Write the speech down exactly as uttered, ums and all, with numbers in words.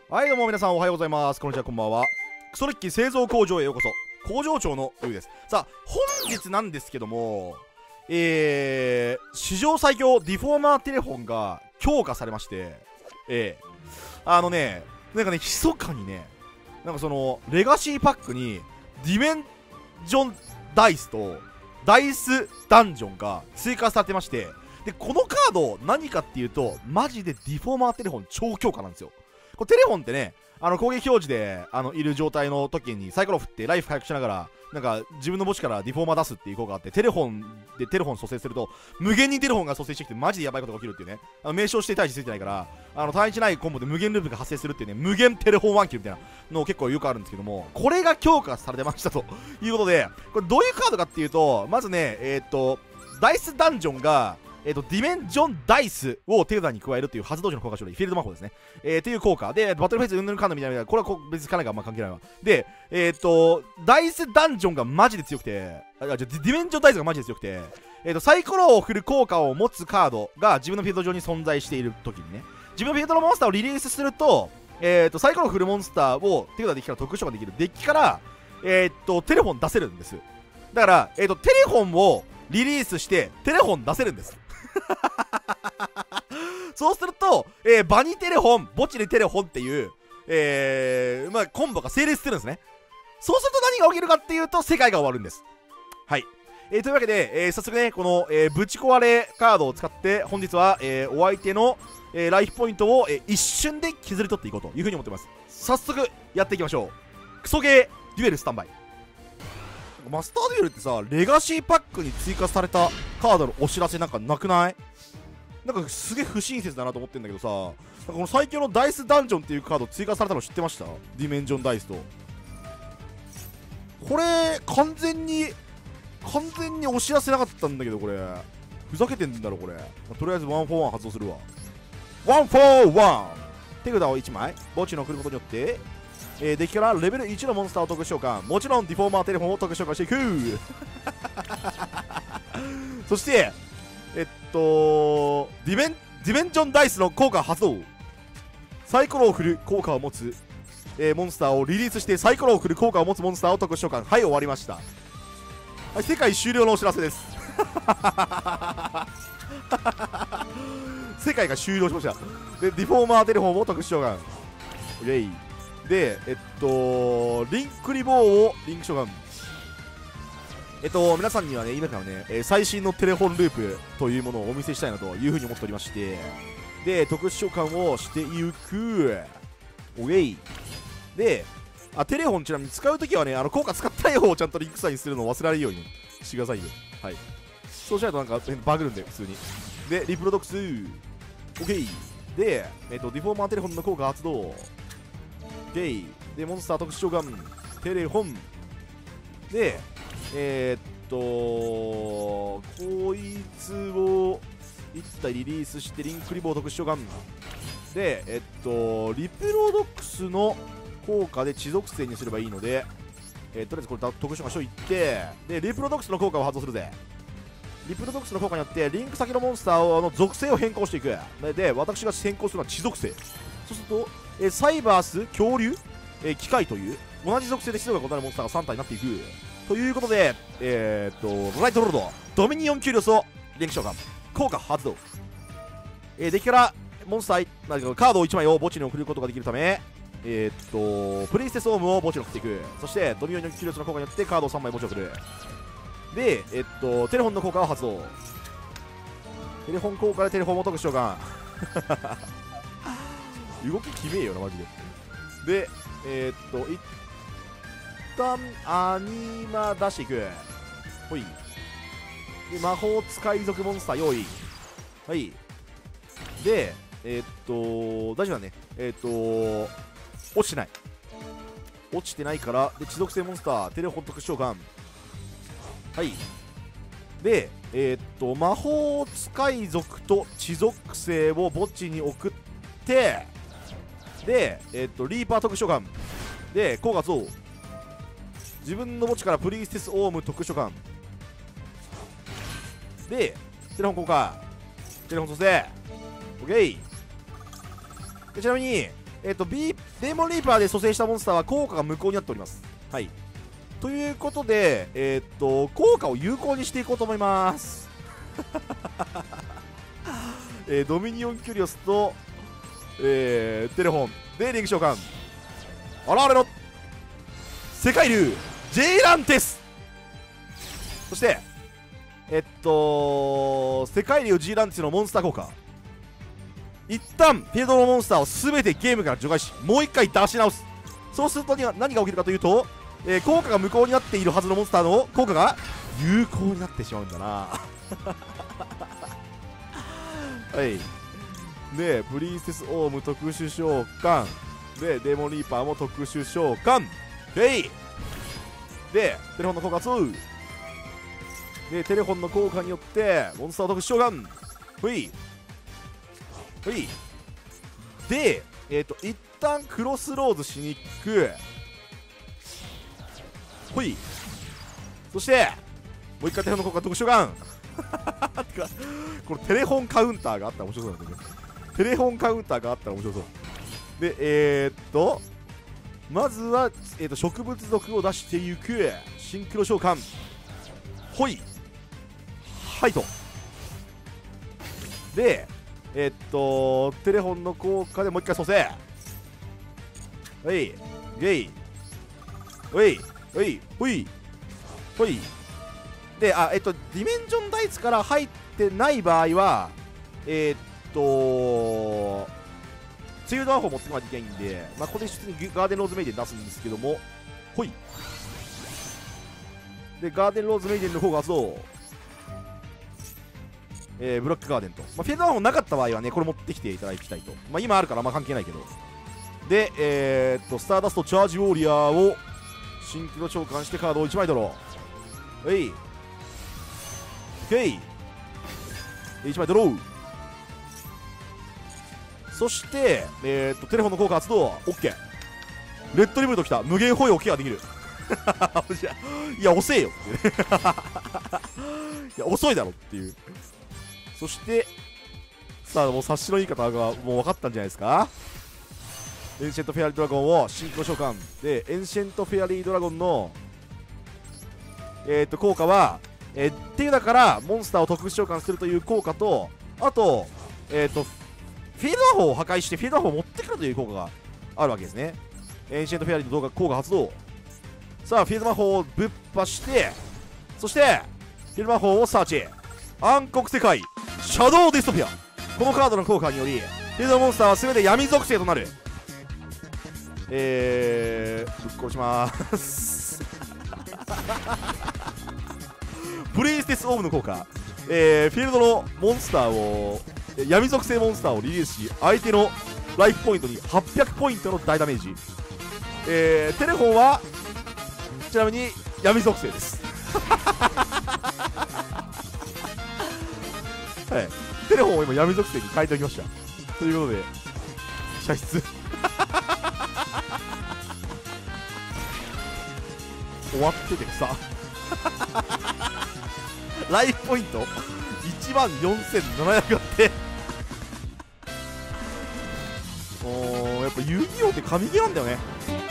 はい、どうも皆さんおはようございます。こんにちは、こんばんは。クソデッキ製造工場へようこそ。工場長のゆうです。さあ、本日なんですけども、えー、史上最強ディフォーマーテレフォンが強化されまして、えー、あのね、なんかね、密かにね、なんかその、レガシーパックに、ディメンジョンダイスと、ダイスダンジョンが追加されてまして、で、このカード、何かっていうと、マジでディフォーマーテレフォン超強化なんですよ。これテレフォンってね、あの攻撃表示であのいる状態の時にサイコロ振ってライフ回復しながら、なんか自分の墓地からディフォーマー出すっていう効果があって、テレフォンでテレフォン蘇生すると、無限にテレフォンが蘇生してきて、マジでやばいことが起きるっていうね、あの名称指定対峙ついてないから、あの単一ないコンボで無限ループが発生するっていうね、無限テレフォンワンキルみたいなの結構よくあるんですけども、これが強化されてましたということで、これどういうカードかっていうと、まずね、えー、っと、ダイスダンジョンが、えーと、ディメンジョンダイスを手札に加えるという発動時の効果処理、フィールド魔法ですね。えー、っていう効果。で、バトルフェイスうんぬんかんぬんみたいな、これはこ別にかないから、まあ関係ないわ。で、えっ、ー、と、ダイスダンジョンがマジで強くて、あ、じゃあディメンジョンダイスがマジで強くて、えーと、サイコロを振る効果を持つカードが自分のフィールド上に存在している時にね、自分のフィールドのモンスターをリリースすると、えーと、サイコロを振るモンスターを手札できたら特殊召喚できるデッキから、えーと、テレフォン出せるんです。だから、えーと、テレフォンをリリースして、テレフォン出せるんです。そうすると、えー、バニテレフォン、墓地にテレフォンっていう、えー、まあ、コンボが成立するんですね。そうすると何が起きるかっていうと、世界が終わるんです。はい。えー、というわけで、えー、早速ね、この、えー、ぶち壊れカードを使って、本日は、えー、お相手の、えー、ライフポイントを、えー、一瞬で削り取っていこうというふうに思ってます。早速、やっていきましょう。クソゲー、デュエルスタンバイ。マスターデュエルってさ、レガシーパックに追加されたカードのお知らせなんかなくない？なんかすげえ不親切だなと思ってんだけどさ、なんかこの最強のダイスダンジョンっていうカード追加されたの知ってました？ディメンジョンダイスと。これ、完全に、完全にお知らせなかったんだけど、これ。ふざけてんだろ、これ。とりあえずワンフォーワン発動するわ。ワンフォーワン！手札をいちまい、墓地に送ることによって、えー、デッキからレベルいちのモンスターを特殊召喚。もちろんディフォーマーテレフォンを特殊召喚していくそしてえっとディメンディメンジョンダイスの効果発動。サイコロを振る効果を持つ、えー、モンスターをリリースしてサイコロを振る効果を持つモンスターを特殊召喚。はい、終わりました。はい、世界終了のお知らせです世界が終了しました。でディフォーマーテレフォンを特殊召喚。イェイで、えっと、リンクリボーをリンク召喚。えっと、皆さんにはね、今からね、えー、最新のテレフォンループというものをお見せしたいなというふうに思っておりまして、で、特殊召喚をしていく。おげい。で、あ、テレフォンちなみに使うときはね、あの、効果使ったよをちゃんとリンクサインするのを忘れないようにしてくださいよ。はい。そうしないとなんかバグるんで、普通に。で、リプロドックス。オッケー。で、えっと、ディフォーマーテレフォンの効果発動。ゲイでモンスター特殊召喚テレフォンでえー、っとこいつをいち体リリースしてリンクリボー特殊召喚でえっとリプロドックスの効果で地属性にすればいいので、えー、とりあえずこれ特殊召喚書いってでリプロドックスの効果を発動するぜ。リプロドックスの効果によってリンク先のモンスターの属性を変更していく。で私が変更するのは地属性。そうするとえー、サイバース、恐竜、えー、機械という同じ属性で出力が異なるモンスターがさん体になっていくということで、えー、っとライトロードドミニオンキュリオスをリンク召喚効果発動、えー、デッキからモンスターカードをいちまいを墓地に送ることができるため、えー、っとプリンセスオームを墓地に送っていく。そしてドミニオンキュリオスの効果によってカードをさんまい墓地に送る。で、えー、っとテレフォンの効果を発動。テレフォン効果でテレフォンを特殊召喚動ききめえよなマジで。でえー、っと一旦アニマ出していく。ほいで魔法使い族モンスター用意。はいでえー、っと大丈夫だね。えー、っと落ちてない落ちてないからで地属性モンスターテレフォン特殊召喚。はいでえー、っと魔法使い族と地属性を墓地に送ってで、えー、っとリーパー特殊召喚で効果増。自分の墓地からプリンセスオーム特殊召喚でテレフォン効果テレフォン蘇生オッケー。でちなみにえっと B デーモンリーパーで蘇生したモンスターは効果が無効になっております。はい、ということで、えっと効果を有効にしていこうと思います。えー、ドミニオンキュリオスと、えー、テレフォンでリング召喚現れろ世界竜ジェイランテス。そしてえっと世界竜ジェイランテスのモンスター効果、一旦フィールドのモンスターを全てゲームから除外しもう一回出し直す。そうすると何が起きるかというと、えー、効果が無効になっているはずのモンスターの効果が有効になってしまうんだな。はいでプリンセスオウム特殊召喚でデーモンリーパーも特殊召喚。へいでテレフォンの効果発動でテレフォンの効果によってモンスターを特殊召喚。ほいほいでえっ、ー、と一旦クロスローズしに行く。ほいそしてもう一回テレフォンの効果特殊召喚。てかこれテレフォンカウンターがあったら面白そうなんだけど、テレフォンカウンターがあったら面白そうで、えー、っとまずは、えー、と植物毒を出していく。シンクロ召喚。ほいはいとでえー、っとテレフォンの効果でもう一回蘇生。はいゲイほいほいほいほいで、あ、えっと、ディメンジョンダイツから入ってない場合は、えー、っと、ツイルドアホを持ってこないといけないんで、まあ、ここで普通にガーデンローズメイデン出すんですけども、ほい。で、ガーデンローズメイデンの方が発動。えー、ブロックガーデンと。まあ、フィールドアホなかった場合はね、これ持ってきていただきたいと。まあ、今あるからあんま関係ないけど。で、えー、っと、スターダストチャージウォーリアーをシンクロ召喚してカードをいちまいドロー。はい。OK いちまいドロー。そして、えー、っとテレフォンの効果発動 OK。 レッドリブートきた。無限保養ケアできる。いや遅えよっていういや遅いだろっていう。そしてさあもう察しのいい方がもう分かったんじゃないですか。エンシェントフェアリードラゴンをシンクロ召喚で、エンシェントフェアリードラゴンのえー、っと効果はえー、っていうだからモンスターを特殊召喚するという効果と、あとえっ、ー、とフィールドアホを破壊してフィールドアホを持ってくるという効果があるわけですね。エンシェントフェアリーの動画効果発動。さあフィールド魔法をぶっ破して、そしてフィールド魔法をサーチ。暗黒世界シャドウディストピア。このカードの効果によりフィールドモンスターは全て闇属性となる。えー、ぶっ殺しまーす。プリンセスオウムの効果、えー、フィールドのモンスターを闇属性モンスターをリリースし、相手のライフポイントにはっぴゃくポイントの大ダメージ。えー、テレフォンはちなみに闇属性です。はい、テレフォンを今闇属性に変えておきました。ということで射出終わっててさライフポイントいちまんよんせんななひゃくあっておーやっぱ遊戯王って神ゲーなんだよね。